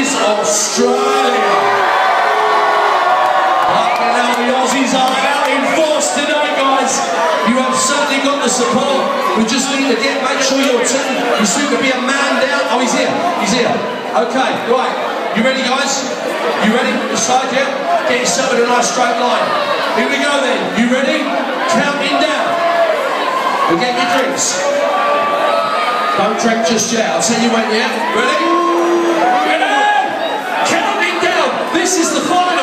is Australia. Fucking hell, the Aussies are out in force today, guys. You have certainly got the support. We just need to make sure your team, you seem to be a man down. Oh, he's here. He's here. Okay, right. You ready, guys? You ready? This side, yeah? Get yourself in a nice straight line. Here we go then. You ready? Counting down. We'll get your drinks. Don't drink just yet. I'll tell you when, yeah? Ready? Ready? Counting down. This is the final.